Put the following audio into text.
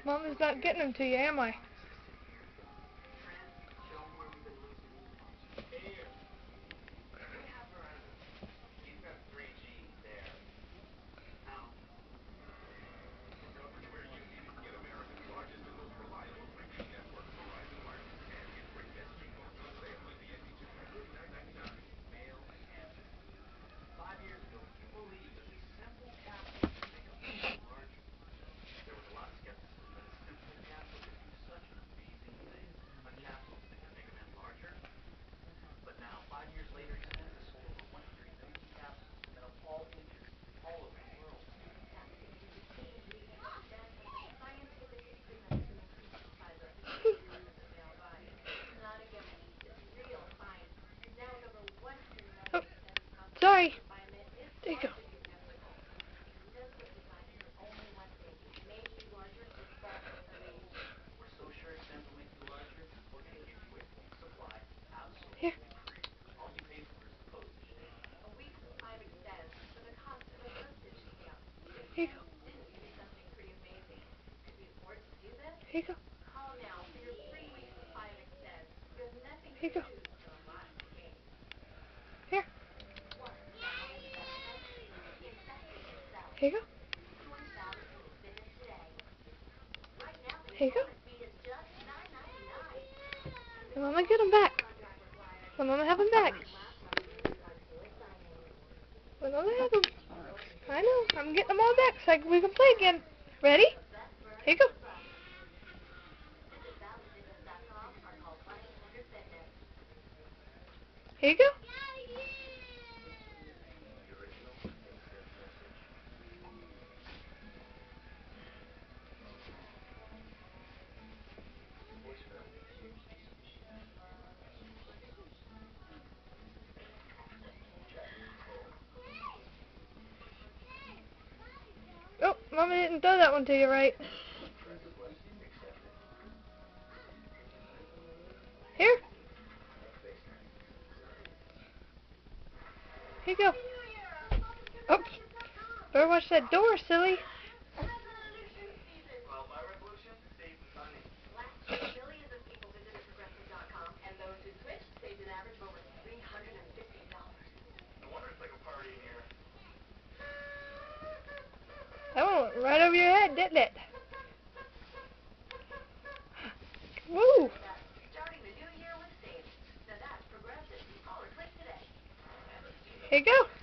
Mama's not getting them to you, am I? Oh, sorry. There you go. Here. Here you go. Here you go. Here you go. Here. Here you go. Here you go. Let Mama get them back. Let Mama have them back. Let Mama have them. I know. I'm getting them all back so we can play again. Ready? Here you go. Here you go. Oh, Mama didn't throw that one to you right. Here. Here you go. Oops. Better watch that door, silly. That one went right over your head, didn't it? Woo! Here you go.